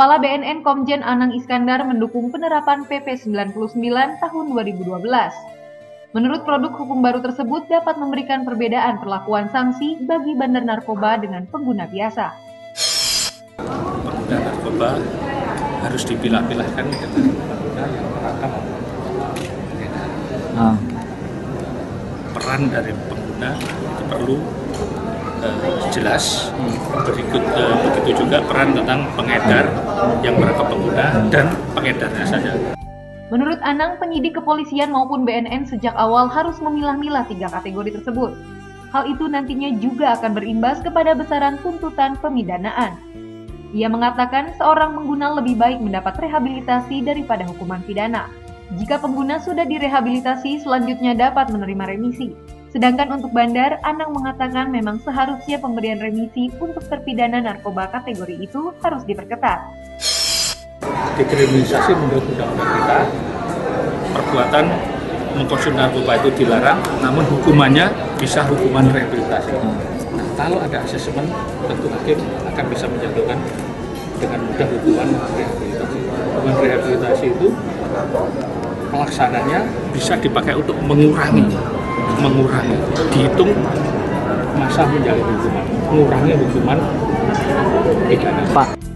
Kepala BNN Komjen Anang Iskandar mendukung penerapan PP 99 tahun 2012. Menurut produk hukum baru tersebut dapat memberikan perbedaan perlakuan sanksi bagi bandar narkoba dengan pengguna biasa. Pengguna narkoba harus dipilah-pilahkan dengan pengguna yang merakam. Peran dari pengguna itu perlu jelas. Begitu juga peran tentang pengedar yang merakam pengguna dan pengedarnya saja. Menurut Anang, penyidik kepolisian maupun BNN sejak awal harus memilah-milah 3 kategori tersebut. Hal itu nantinya juga akan berimbas kepada besaran tuntutan pemidanaan. Ia mengatakan seorang pengguna lebih baik mendapat rehabilitasi daripada hukuman pidana. Jika pengguna sudah direhabilitasi, selanjutnya dapat menerima remisi. Sedangkan untuk bandar, Anang mengatakan memang seharusnya pemberian remisi untuk terpidana narkoba kategori itu harus diperketat. Dekriminalisasi menurut undang-undang kita, perbuatan mengkonsumsi narkoba itu dilarang, namun hukumannya bisa hukuman rehabilitasi. Nah, kalau ada asesmen, tentu hakim akan bisa menjatuhkan dengan mudah hukuman rehabilitasi. Hukuman rehabilitasi itu pelaksananya bisa dipakai untuk mengurangi, dihitung masa menjalani hukuman, mengurangi hukuman pidana.